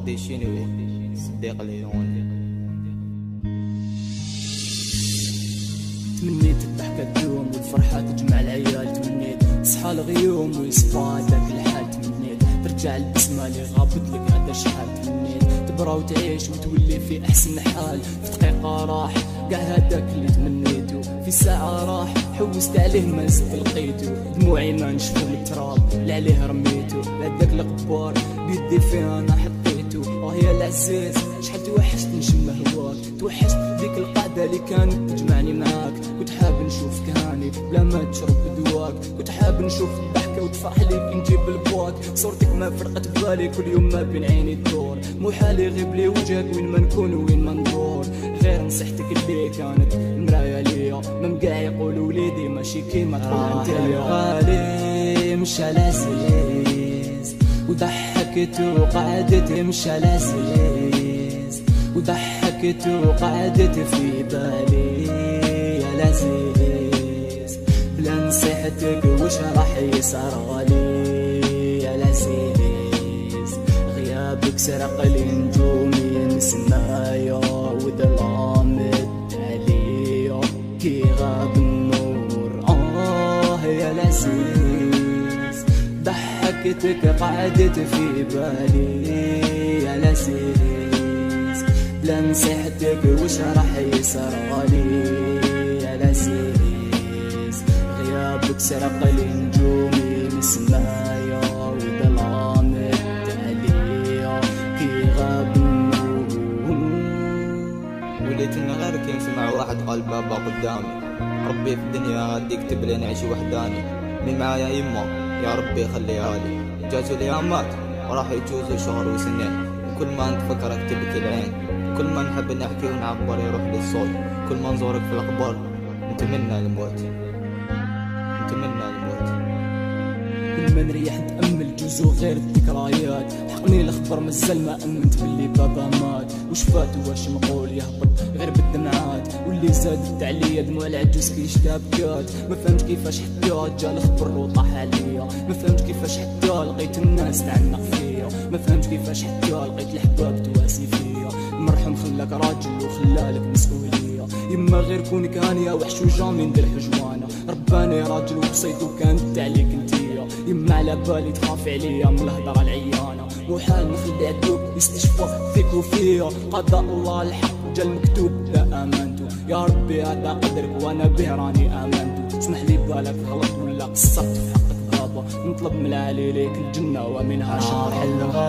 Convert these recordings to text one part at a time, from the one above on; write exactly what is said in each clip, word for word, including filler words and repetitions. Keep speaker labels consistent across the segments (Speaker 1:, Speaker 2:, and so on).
Speaker 1: وردي الشنوي صديق العيون.
Speaker 2: تمنيت الضحكة تدوم والفرحة تجمع العيال، تمنيت تصحى الغيوم ويصفى داك الحال، تمنيت ترجع البسمة اللي غابت لك هذا شحال، تمنيت تبرا وتعيش وتولي في أحسن حال. في دقيقة راح قاع هداك اللي تمنيتو، في ساعة راح حوست عليه ما زدت لقيتو. دموعي ما نشفو من التراب اللي عليه رميتو، هداك القبار بيدي فيها أنا حطيتو. آه يا العزيز شحال توحشت نشم هواك، توحشت ديك القعدة اللي كانت تجمعني معاك. كنت حاب نشوفك هاني بلا ما تشرب دواك، كنت حاب نشوف الضحكة وتفرح لي كي نجيب البواك. صورتك ما فرقت ببالي كل يوم ما بين عيني تدور، مو حالي يغيب لي وجهك وين ما نكون وين ما ندور. غير نصيحتك اللي كانت المراية ليا، ما مقاع يقولوا وليدي ماشي كيما تقول انت يا غالي. مشى العزيز وضحكت وقعدت، مشى العزيز وضحكت وقعدت في بالي يا العزيز. بلا نصيحتك وش راح يصرالي يا العزيز. غيابك سرق لي نجومي من سمايا وظلامت عليا كي غاب النور. آه يا العزيز ضحكتك قعدت في بالي يا العزيز. بلا نصيحتك وش راح يصرالي يا العزيز. غيابك سرق لي نجومي من سمايا وظلامت عليا كي غاب النور.
Speaker 1: وليت غير كي نسمع واحد قال بابا قدامي، ربي في الدنيا غادي يكتب لي نعيش وحداني. مين معايا يما يا ربي خليها لي، جاتو الايامات وراح يجوزوا شهر وسنين، وكل ما نتفكرك تبكي العين. كل ما نحب نحكي ونعبر يروح لي الصوت، كل ما نزورك في الاخبار نتمنى الموت، نتمنى الموت.
Speaker 2: كل ما نريح نتأمل جزو غير الذكريات، حقني الخبر مازال ما أمنت باللي بابا مات. وش فات واش نقول يهبط غير بالدمعات، واللي زادت عليا دموع العجوز كي شتا بكات. ما فهمت كيفاش حتى جا الخبر وطاح عليا، ما فهمت كيفاش حتى لقيت الناس تعنق فيا، ما فهمت كيفاش حتى لقيت الحباب تواسي فيا. المرحوم خلاك راجل وخلالك مسؤولية، يما غير كونك هانية وحش وجامي ندير حجوانة. رباني راجل وبسيط وكانت عليك انتيا، يما على بالي تخافي عليا من الهضرة العيانة. مو حال نخلي عدوك يستشفى فيك وفيا، قضاء الله الحق جا المكتوب لا امنتو. يا ربي هذا قدرك وانا به راني امنتو. اسمح لي بالك غلط ولا قصرت في حقك بابا، نطلب من العالي ليك الجنة ومنها شر.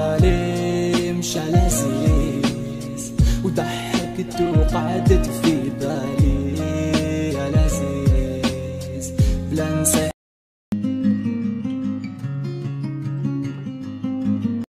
Speaker 2: الغالي مشى العزيز وضحكت وقعدت في